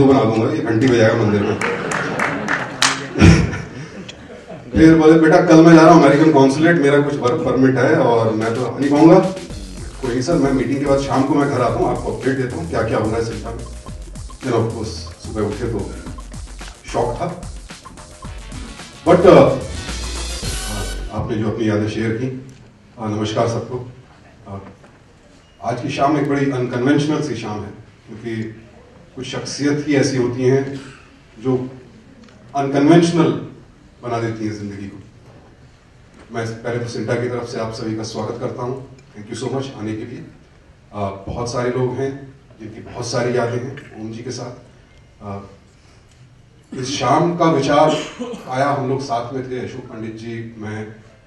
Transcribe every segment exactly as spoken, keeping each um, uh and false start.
तो बना दूंगा, ये घंटी बजाएगा मंदिर में। फिर बोले बेटा कल मैं जा रहा हूँ अमेरिकन कॉन्सुलेट, मेरा कुछ वर्क परमिट है और मैं तो नहीं पाऊंगा। कोई नहीं सर, मैं मीटिंग के बाद शाम को मैं घर आता हूँ, आपको अपडेट देता हूँ क्या क्या हो रहा है सिस्टम में। फिर ऑफ कोर्स सुबह उठे तो शॉक था, बट आपने जो अपनी यादें शेयर की, नमस्कार सबको। आज की शाम एक बड़ी अनकन्वेंशनल सी शाम है, क्योंकि कुछ शख्सियत ही ऐसी होती हैं जो अनकन्वेंशनल बना देती हैं जिंदगी को। मैं पहले तो सिंटा की तरफ से आप सभी का स्वागत करता हूं, थैंक यू सो मच आने के लिए। आ, बहुत सारे लोग हैं जिनकी बहुत सारी यादें हैं ओम जी के साथ। आ, इस शाम का विचार आया, हम लोग साथ में थे, अशोक पंडित जी, मैं,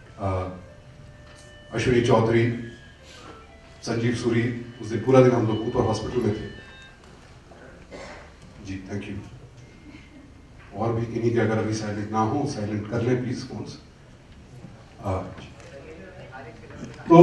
अश्विनी चौधरी, संजीव सूरी। उस दिन पूरा दिन हम लोग ऊपर हॉस्पिटल में थे जी, थैंक यू। और भी किन्हीं के अगर अभी साइलेंट ना हो, साइलेंट कर लें प्लीज फोन्स। तो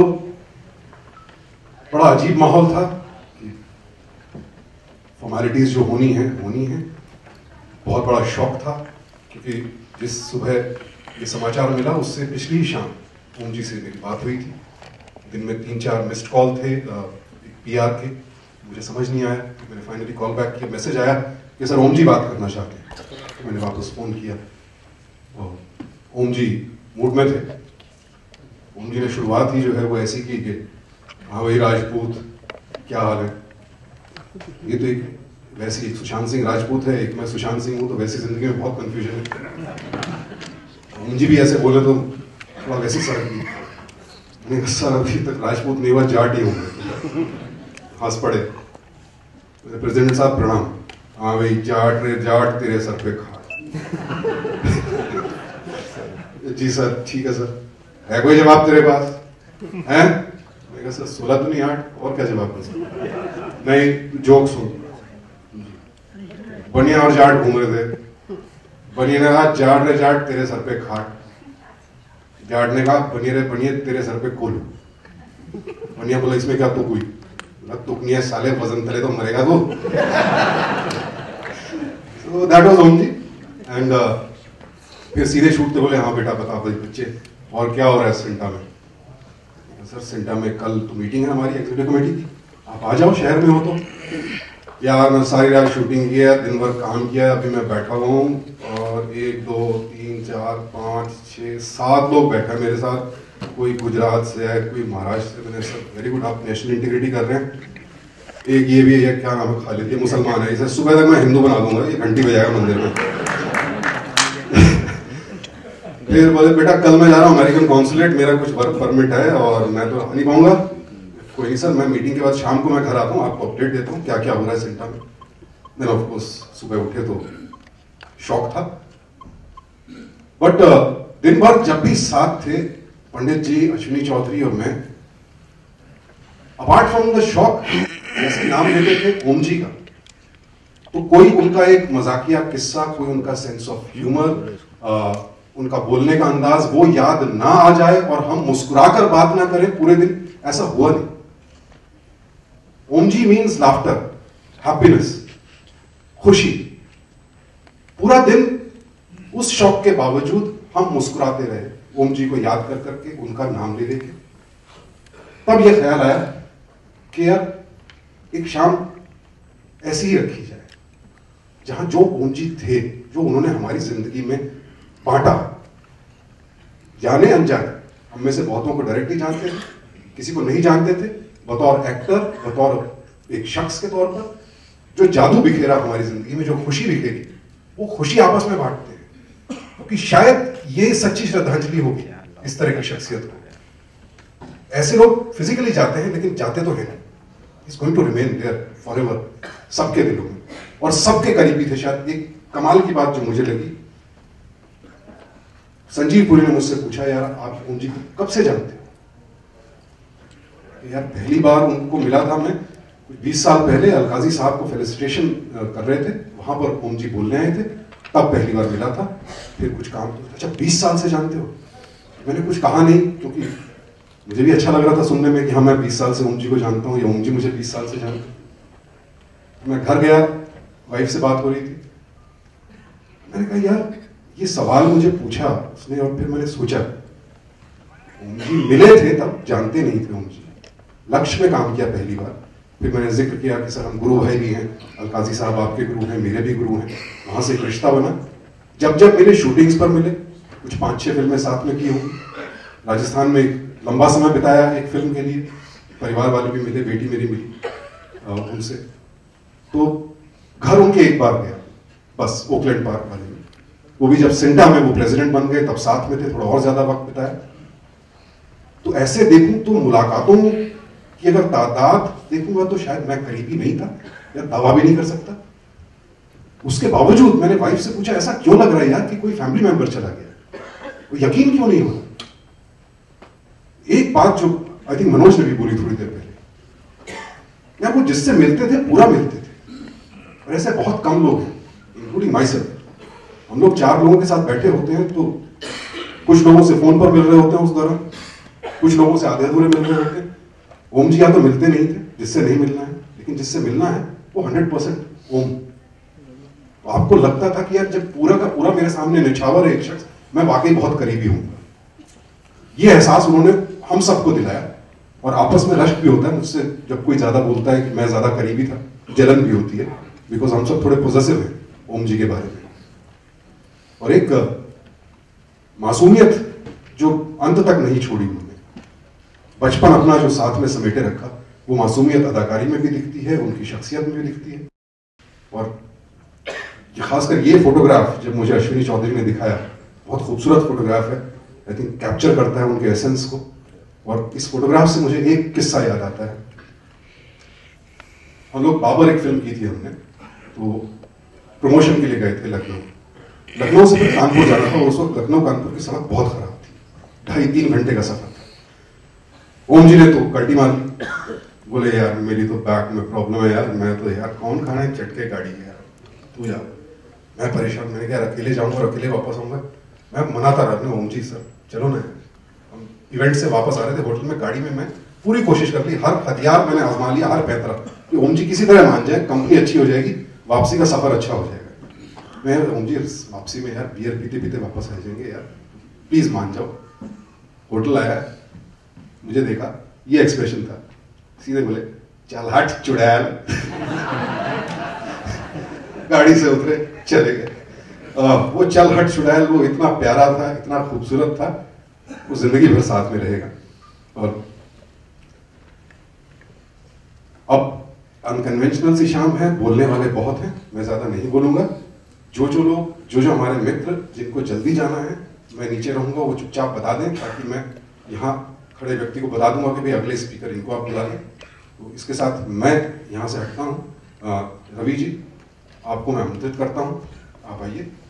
बड़ा अजीब माहौल था कि फॉर्मेलिटीज जो होनी है होनी है। बहुत बड़ा शॉक था, क्योंकि जिस सुबह ये समाचार मिला उससे पिछली ही शाम ओम जी से मेरी बात हुई थी। दिन में तीन चार मिस्ड कॉल थे पीआर के, मुझे समझ नहीं आया, तो मैंने फाइनली कॉल बैक किया। मैसेज आया कि सर ओम जी बात करना चाहते हैं, तो मैंने वापस फोन किया। और ओम जी मूड में थे। ओम जी ने शुरुआत ही जो है वो ऐसी की कि हाँ भाई राजपूत, क्या हाल है। ये तो एक वैसी एक सुशांत सिंह राजपूत है, एक मैं सुशांत सिंह हूँ, तो वैसी जिंदगी में बहुत कंफ्यूजन है। ओम जी भी ऐसे बोले तो थोड़ा वैसी सड़क दी। मैंने सर अभी तक राजपूत नहीं हुआ, जाट ही होंगे। हंस पड़े। प्रेसिडेंट साहब प्रणाम। हाँ भाई जाट रे जाट, तेरे सर पे खाट। जी सर ठीक है सर, है कोई जवाब तेरे पास? हैं? मैं कहा सर सोलह तो नहीं आठ, और क्या जवाब कर सकते? नहीं जोक सुन। बनिया और जाट घूम रहे थे। बनिया ने कहा जाट रे जाट, तेरे सर पे खाट। जाट ने कहा बनिए रे बनिए, तेरे सर पे कुल। बनिया बोला इसमें क्या तुक हुई? तुक नहीं है साले, वजन तले तो मरेगा तू। So that was Om ji. And फिर सीधे शूट पे बोले हाँ बेटा बता भाई बच्चे और क्या हो रहा है सिंटा में। सर सिंटा में कल तो मीटिंग है हमारी एग्जीक्यूटिव कमेटी की, आप आ जाओ शहर में हो तो। यार मैं सारी रात शूटिंग किया, दिन भर काम किया, अभी मैं बैठा हुआ हूँ और एक दो तीन चार पाँच छः सात लोग बैठे हैं मेरे साथ। कोई गुजरात से है, कोई महाराष्ट्र से। मैंने सर वेरी गुड, आप नेशनल इंटीग्रिटी कर रहे हैं। एक ये भी है, क्या नाम है, खालिद, ये मुसलमान है, इसे सुबह तक मैं हिंदू बना दूंगा, ये घंटी बजाएगा मंदिर में। फिर बोले बेटा कल मैं जा रहा हूँ अमेरिकन कॉन्सुलेट, मेरा कुछ वर्क परमिट है और मैं तो नहीं पाऊंगा। कोई नहीं सर, मैं मीटिंग के बाद शाम को मैं घर आता हूँ, आपको अपडेट देता हूँ क्या क्या हो रहा है सिंटा में। देन ऑफ कोर्स सुबह उठे तो शॉक था, बट दिन भर जब भी साथ थे पंडित जी, अश्विनी चौधरी और मैं, अपार्ट फ्रॉम द शॉक, जैसे नाम लेते थे ओम जी का, तो कोई उनका एक मजाकिया किस्सा, कोई उनका सेंस ऑफ ह्यूमर, उनका बोलने का अंदाज वो याद ना आ जाए और हम मुस्कुराकर बात ना करें पूरे दिन, ऐसा हुआ नहीं। Om ji means laughter, happiness, खुशी। पूरा दिन उस शौक के बावजूद हम मुस्कुराते रहे, ओम जी को याद कर करके, उनका नाम ले लेके। तब यह ख्याल आया कि यार एक शाम ऐसी ही रखी जाए जहां जो ओम जी थे, जो उन्होंने हमारी जिंदगी में बांटा, जाने अनजाने, हम में से बहुतों को डायरेक्टली जानते थे, किसी को नहीं जानते थे, बतौर एक्टर, बतौर एक शख्स के तौर पर जो जादू बिखेरा हमारी जिंदगी में, जो खुशी बिखेरी, वो खुशी आपस में बांटते हैं, क्योंकि शायद ये सच्ची श्रद्धांजलि होगी इस तरह की शख्सियत को। ऐसे लोग फिजिकली जाते हैं लेकिन जाते तो हैं, is going to remain there forever, सबके दिलों में, और सबके करीबी थे। शायद एक कमाल की बात जो मुझे लगी, संजीव पुरी ने मुझसे पूछा यार आप ओम जी कब से जानते हो? यार पहली बार उनको मिला था मैं बीस साल पहले, अलकाजी साहब को फेलिसिटेशन कर रहे थे, वहां पर ओम जी बोलने आए थे, तब पहली बार मिला था। फिर कुछ काम, अच्छा बीस साल से जानते हो? मैंने कुछ कहा नहीं, क्योंकि मुझे भी अच्छा लग रहा था सुनने में कि हाँ मैं बीस साल से ओम जी को जानता हूँ, या ओम जी मुझे बीस साल से जानते हैं। मैं घर गया वाइफ से बात हो रही थी, मैंने कहा यार ये सवाल मुझे पूछा उसने, और फिर मैंने सोचा ओम जी मिले थे तब जानते नहीं थे ओम जी, लक्ष्य में काम किया पहली बार, फिर मैंने जिक्र किया कि सर हम गुरु भाई भी हैं, अलकाजी साहब आपके गुरु हैं, मेरे भी गुरु हैं, वहां से एक रिश्ता बना। जब जब मिले शूटिंग्स पर मिले, कुछ पांच छह फिल्में साथ में की होंगी, राजस्थान में एक लंबा समय बिताया एक फिल्म के लिए, परिवार वाले भी मिले, बेटी मेरी मिली उनसे, तो घर उनके एक बार गया बस, ओकलैंड पार्क वाले में, वो भी जब सिंटा में वो प्रेसिडेंट बन गए तब साथ में थे, थोड़ा और ज्यादा वक्त बिताया। तो ऐसे देखूं तो मुलाकातों की अगर तादाद देखूंगा तो शायद मैं करीबी नहीं था, या दावा भी नहीं कर सकता। उसके बावजूद मैंने वाइफ से पूछा ऐसा क्यों लग रहा है यार कि कोई फैमिली मेंबर चला गया, वो यकीन क्यों नहीं हो रहा। एक बात जो आई थिंक मनोज ने भी बोली थोड़ी देर पहले, यार वो जिससे मिलते थे पूरा मिलते थे, और ऐसे बहुत कम लोग हैं इंक्लूडिंग माई सेल्फ। हम लोग चार लोगों के साथ बैठे होते हैं तो कुछ लोगों से फोन पर मिल रहे होते हैं उस दौरान, कुछ लोगों से आधे अधूरे मिल रहे होते हैं। ओम जी या तो मिलते नहीं थे जिससे नहीं मिलना है, लेकिन जिससे मिलना है वो हंड्रेड परसेंट ओम। तो आपको लगता था कि यार जब पूरा का पूरा मेरे सामने निछावर है एक शख्स, मैं वाकई बहुत करीबी हूं। ये एहसास उन्होंने हम सबको दिलाया, और आपस में रश्क भी होता है मुझसे जब कोई ज्यादा बोलता है कि मैं ज्यादा करीबी था, जलन भी होती है, बिकॉज हम सब थोड़े पॉजिटिव हैं ओम जी के बारे में। और एक मासूमियत जो अंत तक नहीं छोड़ी उन्होंने, बचपन अपना जो साथ में समेटे रखा, वो मासूमियत अदाकारी में भी दिखती है, उनकी शख्सियत में भी दिखती है। और खासकर ये फोटोग्राफ जब मुझे अश्विनी चौधरी ने दिखाया, बहुत खूबसूरत फोटोग्राफ है, आई थिंक कैप्चर करता है उनके एसेंस को। और इस फोटोग्राफ से मुझे एक किस्सा याद आता है। हम लोग बाबर एक फिल्म की थी हमने, तो प्रमोशन के लिए गए थे लखनऊ। लखनऊ से फिर कानपुर जाना था, और उस वक्त लखनऊ कानपुर की सड़क बहुत खराब थी, ढाई तीन घंटे का सफर था। ओम जी ने तो कल्टी मार ली, बोले यार मेरी तो बैक में प्रॉब्लम है यार, मैं तो यार कौन खाना है चटके गाड़ी है यार, तू जा। मैं परेशान, मैंने कहा अकेले जाऊंगा और अकेले वापस आऊंगा। मैं मनाता रहा अपने ओम जी सर चलो ना। हम इवेंट से वापस आ रहे थे होटल में, गाड़ी में मैं पूरी कोशिश कर ली, हर हथियार मैंने आजमा लिया, हर पैतरा कि ओम जी किसी तरह मान जाए, कंपनी अच्छी हो जाएगी, वापसी का सफर अच्छा हो जाएगा। मैं ओम जी वापसी में यार बियर पीते पीते वापस आ जाएंगे यार, प्लीज मान जाओ। होटल आया, मुझे देखा, ये एक्सप्रेशन था, सीधे बोले चल हट चुड़ैल। गाड़ी से उतरे, चले गए। वो चल हट चुड़ैल वो इतना प्यारा था, इतना खूबसूरत था, वो जिंदगी भर साथ में रहेगा। और अब अनकन्वेंशनल सी शाम है, बोलने वाले बहुत हैं, मैं ज्यादा नहीं बोलूंगा। जो जो लोग, जो जो हमारे मित्र जिनको जल्दी जाना है, मैं नीचे रहूंगा, वो चुपचाप बता दें, ताकि मैं यहाँ खड़े व्यक्ति को बता दूंगा कि भाई अगले स्पीकर इनको आप बुला लें। तो इसके साथ मैं यहाँ से हटता हूँ। रवि जी, आपको मैं आमंत्रित करता हूँ, आप आइए।